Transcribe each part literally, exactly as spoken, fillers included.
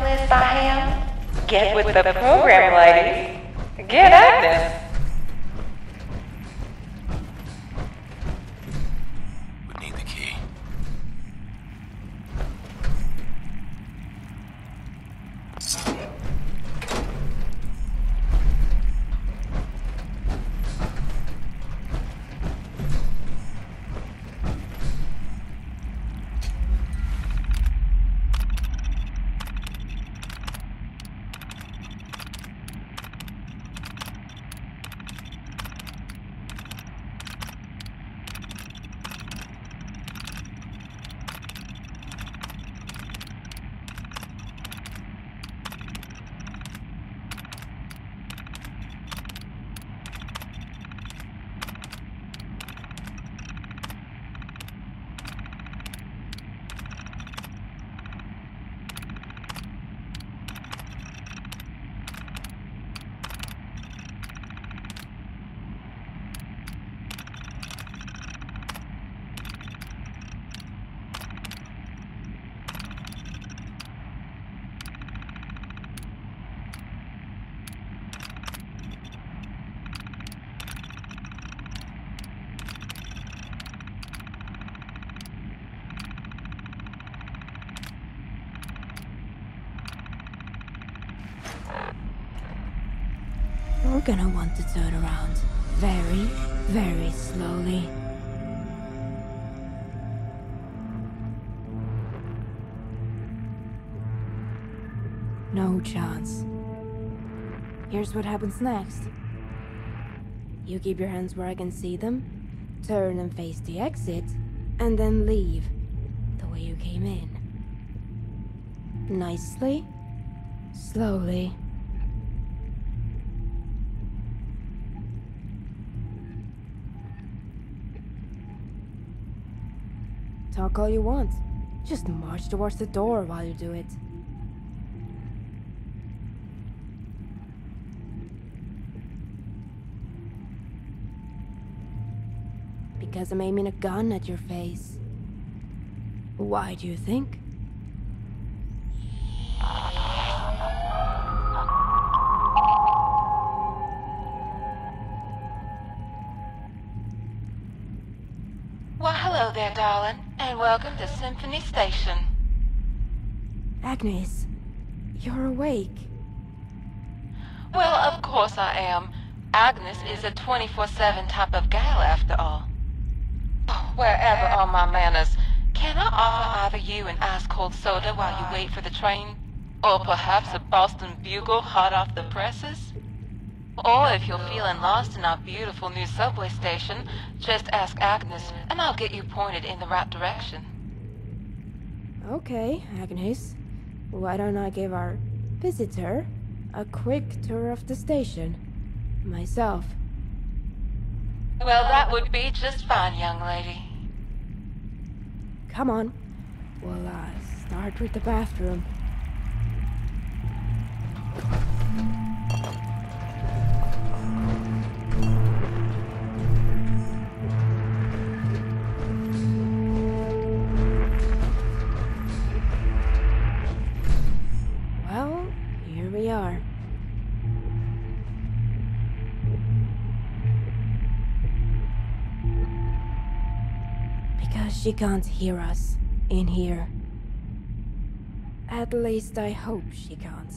list by him? Get with the program, ladies. Get Agnes. We need the key. We're gonna want to turn around very, very slowly. No chance. Here's what happens next. You keep your hands where I can see them, turn and face the exit, and then leave the way you came in. Nicely, slowly. Talk all you want. Just march towards the door while you do it. Because I'm aiming a gun at your face. Why do you think? Well, hello there, darling, and welcome to Symphony Station. Agnes, you're awake. Well, of course I am. Agnes is a twenty-four seven type of gal, after all. Wherever are my manners? Can I offer either you an ice-cold soda while you wait for the train? Or perhaps a Boston Bugle hot off the presses? Or if you're feeling lost in our beautiful new subway station, just ask Agnes and I'll get you pointed in the right direction. Okay, Agnes. Why don't I give our visitor a quick tour of the station? Myself. Well, that would be just fine, young lady. Come on. We'll uh, start with the bathroom. Well, here we are. Because she can't hear us in here. At least I hope she can't.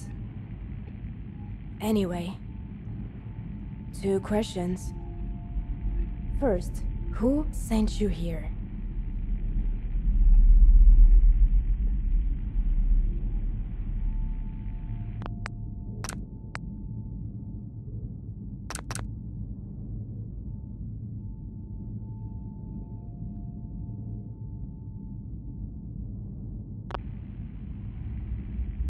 Anyway, two questions. First, who sent you here?